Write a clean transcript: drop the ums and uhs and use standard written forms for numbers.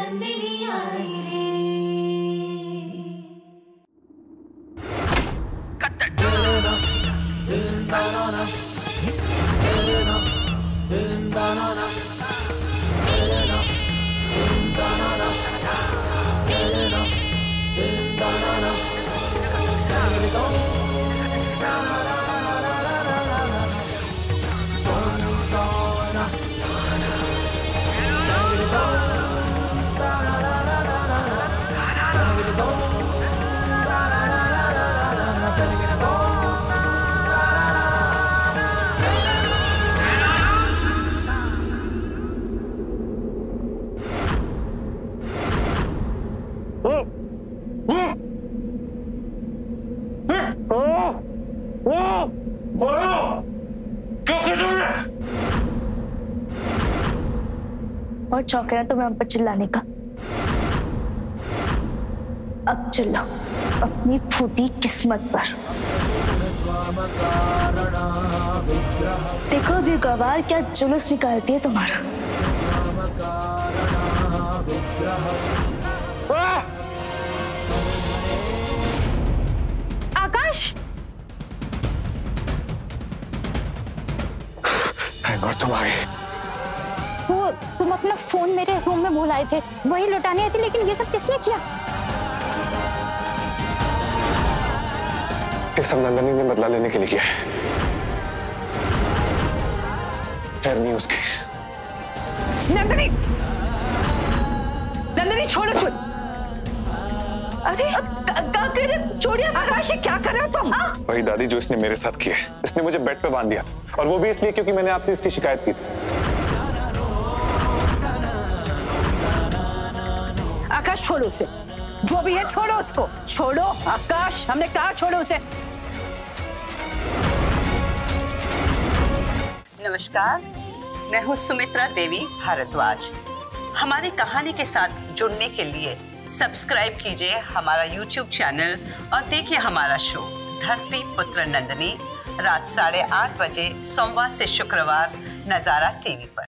नंदिनी आई रे। और शौक है तुम्हें हम पर चिल्लाने का। अब चिल्लाओ अपनी फूटी किस्मत पर। देखो अभी गवार क्या जुलूस निकालती है तुम्हारा। आकाश, और तुम आ गए। वो तुम अपना फोन मेरे रूम में भूल आए थे, वही लौटाने आई थी, लेकिन ये सब किसने किया? ये सब नंदनी ने बदला लेने के लिए किया है। खैर नहीं उसकी। नंदनी, नंदनी छोड़ो छोड़। अरे छोड़िए आकाश, क्या कर रहे हो तुम? वही दादी जो इसने मेरे साथ किया है। इसने मुझे बेड पे बांध दिया था, और वो भी इसलिए क्योंकि मैंने आपसे इसकी शिकायत की थी। आकाश छोड़ो उसे, जो भी है छोड़ो उसको, छोड़ो आकाश, हमने कहा छोड़ो उसे। नमस्कार, मैं हूँ सुमित्रा देवी भारद्वाज। हमारी कहानी के साथ जुड़ने के लिए सब्सक्राइब कीजिए हमारा YouTube चैनल और देखिए हमारा शो धरती पुत्र नंदिनी रात 8:30 बजे सोमवार से शुक्रवार नजारा टीवी पर।